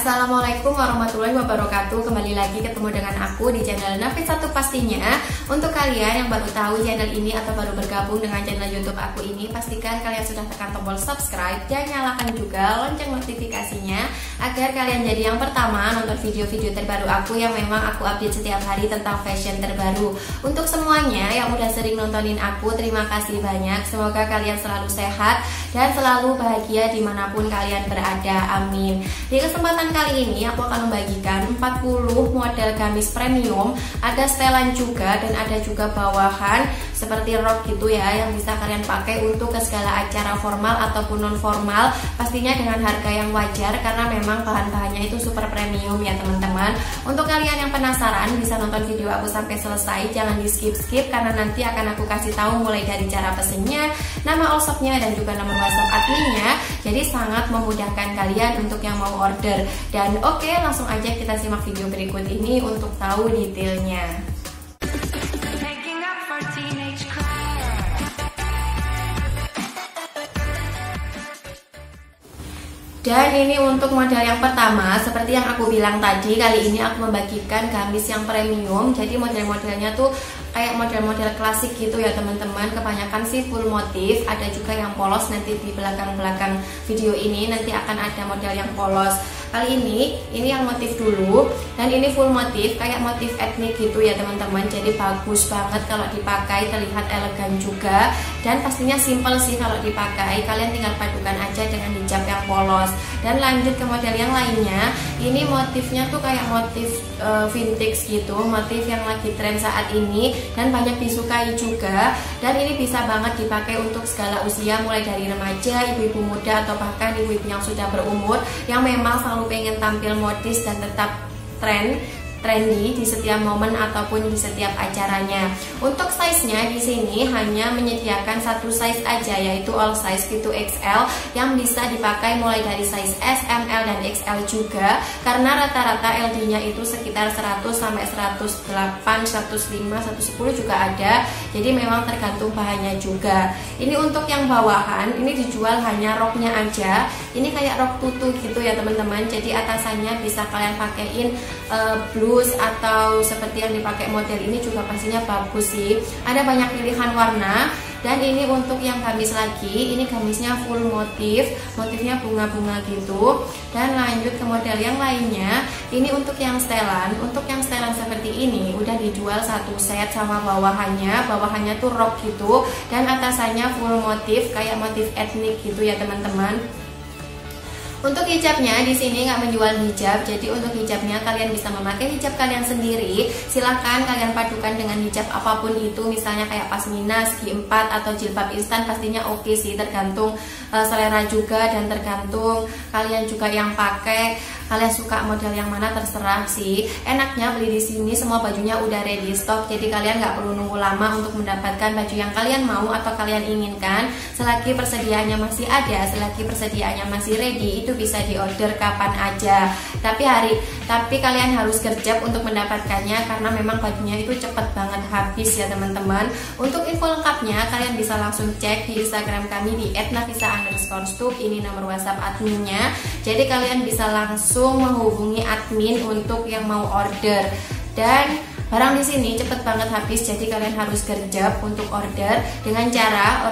Assalamualaikum warahmatullahi wabarakatuh. Kembali lagi ketemu dengan aku di channel Nafis Satu pastinya. Untuk kalian yang baru tahu channel ini atau baru bergabung dengan channel YouTube aku ini, pastikan kalian sudah tekan tombol subscribe dan nyalakan juga lonceng notifikasinya agar kalian jadi yang pertama nonton video-video terbaru aku yang memang aku update setiap hari tentang fashion terbaru. Untuk semuanya yang udah sering nontonin aku, terima kasih banyak. Semoga kalian selalu sehat dan selalu bahagia dimanapun kalian berada. Amin. Di kesempatan kali ini aku akan membagikan 40 model gamis premium, ada setelan juga dan ada juga bawahan seperti rok gitu ya, yang bisa kalian pakai untuk ke segala acara formal ataupun non formal, pastinya dengan harga yang wajar karena memang bahan-bahannya itu super premium ya teman-teman. Untuk kalian yang penasaran bisa nonton video aku sampai selesai, jangan di skip-skip karena nanti akan aku kasih tahu mulai dari cara pesennya, nama all shopnya dan juga nomor WhatsApp adminnya. Jadi sangat memudahkan kalian untuk yang mau order. Dan oke, langsung aja kita simak video berikut ini untuk tahu detailnya. Dan ini untuk model yang pertama, seperti yang aku bilang tadi, kali ini aku membagikan gamis yang premium. Jadi model-modelnya tuh kayak model-model klasik gitu ya teman-teman. Kebanyakan sih full motif, ada juga yang polos. Nanti di belakang-belakang video ini nanti akan ada model yang polos. Kali ini yang motif dulu, dan ini full motif kayak motif etnik gitu ya teman-teman. Jadi bagus banget kalau dipakai, terlihat elegan juga dan pastinya simple sih kalau dipakai. Kalian tinggal padukan aja dengan hijab yang polos. Dan lanjut ke model yang lainnya, ini motifnya tuh kayak motif vintage gitu, motif yang lagi tren saat ini dan banyak disukai juga. Dan ini bisa banget dipakai untuk segala usia, mulai dari remaja, ibu-ibu muda atau bahkan ibu-ibu yang sudah berumur yang memang selalu pengen tampil modis dan tetap trendy di setiap momen ataupun di setiap acaranya. Untuk size-nya di sini hanya menyediakan satu size aja, yaitu all size gitu XL, yang bisa dipakai mulai dari size S, ML dan XL juga. Karena rata-rata LD-nya itu sekitar 100 sampai 108, 105, 110 juga ada. Jadi memang tergantung bahannya juga. Ini untuk yang bawahan, ini dijual hanya roknya aja. Ini kayak rok tutu gitu ya teman-teman. Jadi atasannya bisa kalian pakein blus atau seperti yang dipakai model ini juga pastinya bagus sih. Ada banyak pilihan warna. Dan ini untuk yang gamis lagi, ini gamisnya full motif, motifnya bunga-bunga gitu. Dan lanjut ke model yang lainnya, ini untuk yang setelan. Untuk yang setelan seperti ini udah dijual satu set sama bawahannya. Bawahannya tuh rok gitu dan atasannya full motif kayak motif etnik gitu ya teman-teman. Untuk hijabnya di sini nggak menjual hijab, jadi untuk hijabnya kalian bisa memakai hijab kalian sendiri. Silahkan kalian padukan dengan hijab apapun itu, misalnya kayak pasmina, segi 4 atau jilbab instan, pastinya oke sih, tergantung selera juga dan tergantung kalian juga yang pakai. Kalian suka model yang mana terserah sih. Enaknya beli di sini semua bajunya udah ready stock, jadi kalian nggak perlu nunggu lama untuk mendapatkan baju yang kalian mau atau kalian inginkan. Selagi persediaannya masih ada, selagi persediaannya masih ready, itu bisa diorder kapan aja. Tapi kalian harus gercep untuk mendapatkannya karena memang bajunya itu cepet banget habis ya teman-teman. Untuk info lengkapnya kalian bisa langsung cek di Instagram kami di @nafisa_stup. Ini nomor WhatsApp adminnya. Jadi kalian bisa langsung menghubungi admin untuk yang mau order. Dan barang di sini cepet banget habis, jadi kalian harus gercep untuk order dengan cara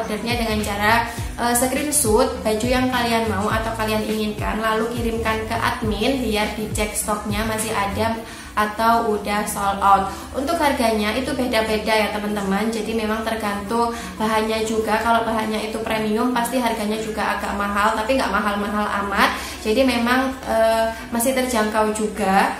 screenshot baju yang kalian mau atau kalian inginkan, lalu kirimkan ke admin biar dicek stoknya masih ada atau udah sold out. Untuk harganya itu beda-beda ya teman-teman, jadi memang tergantung bahannya juga. Kalau bahannya itu premium pasti harganya juga agak mahal, tapi nggak mahal-mahal amat, jadi memang masih terjangkau juga.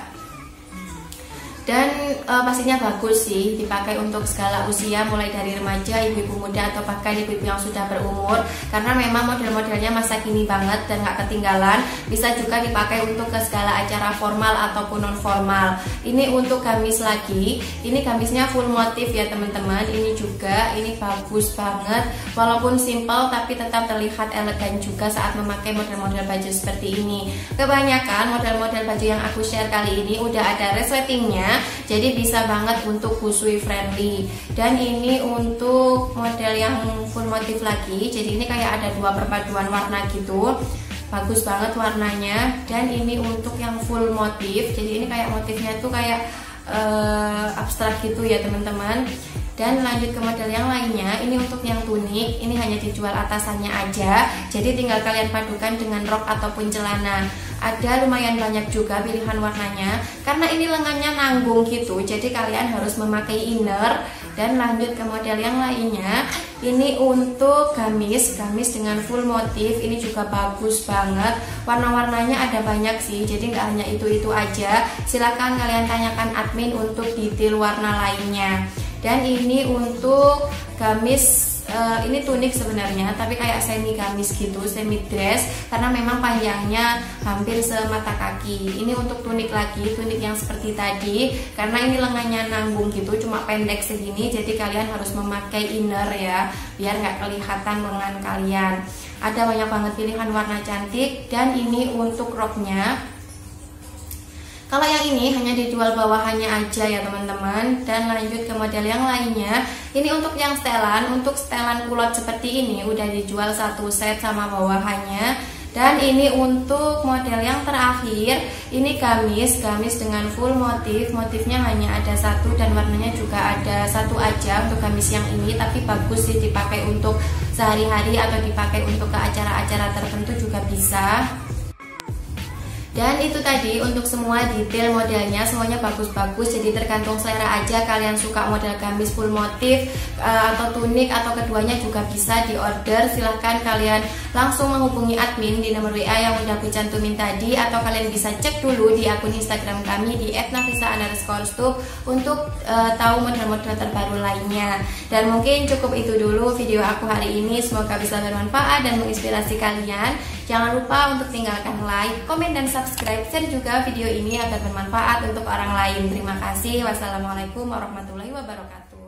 Dan pastinya bagus sih dipakai untuk segala usia, mulai dari remaja, ibu-ibu muda atau bahkan ibu-ibu yang sudah berumur, karena memang model-modelnya masa kini banget dan gak ketinggalan. Bisa juga dipakai untuk ke segala acara formal ataupun non formal. Ini untuk gamis lagi, ini gamisnya full motif ya teman-teman. Ini juga, ini bagus banget, walaupun simple tapi tetap terlihat elegan juga saat memakai model-model baju seperti ini. Kebanyakan model-model baju yang aku share kali ini udah ada resletingnya, jadi bisa banget untuk kusui friendly. Dan ini untuk model yang full motif lagi, jadi ini kayak ada dua perpaduan warna gitu. bagus banget warnanya. Dan ini untuk yang full motif, jadi ini kayak motifnya tuh kayak abstrak gitu ya teman-teman. Dan lanjut ke model yang lainnya, ini untuk yang tunik, ini hanya dijual atasannya aja, jadi tinggal kalian padukan dengan rok ataupun celana. Ada lumayan banyak juga pilihan warnanya, karena ini lengannya nanggung gitu, jadi kalian harus memakai inner. Dan lanjut ke model yang lainnya, ini untuk gamis dengan full motif, ini juga bagus banget. Warna-warnanya ada banyak sih, jadi nggak hanya itu-itu aja. Silahkan kalian tanyakan admin untuk detail warna lainnya. Dan ini untuk gamis, ini tunik sebenarnya, tapi kayak semi gamis gitu, semi dress, karena memang panjangnya hampir semata kaki. Ini untuk tunik lagi, tunik yang seperti tadi, karena ini lengannya nanggung gitu, cuma pendek segini, jadi kalian harus memakai inner ya, biar nggak kelihatan lengan kalian. Ada banyak banget pilihan warna cantik. Dan ini untuk roknya. Kalau yang ini hanya dijual bawahannya aja ya teman-teman. Dan lanjut ke model yang lainnya, ini untuk yang setelan, untuk setelan kulot seperti ini udah dijual satu set sama bawahannya. Dan ini untuk model yang terakhir, ini gamis dengan full motif, motifnya hanya ada satu dan warnanya juga ada satu aja untuk gamis yang ini, tapi bagus sih dipakai untuk sehari-hari atau dipakai untuk ke acara-acara tertentu juga bisa. Dan itu tadi untuk semua detail modelnya, semuanya bagus-bagus, jadi tergantung selera aja, kalian suka model gamis full motif atau tunik atau keduanya juga bisa di order. Silahkan kalian langsung menghubungi admin di nomor WA yang udah aku cantumin tadi, atau kalian bisa cek dulu di akun Instagram kami di @nafisa_stup untuk tahu model-model terbaru lainnya. Dan mungkin cukup itu dulu video aku hari ini, semoga bisa bermanfaat dan menginspirasi kalian. Jangan lupa untuk tinggalkan like, komen, dan subscribe, share juga video ini agar bermanfaat untuk orang lain. Terima kasih. Wassalamualaikum warahmatullahi wabarakatuh.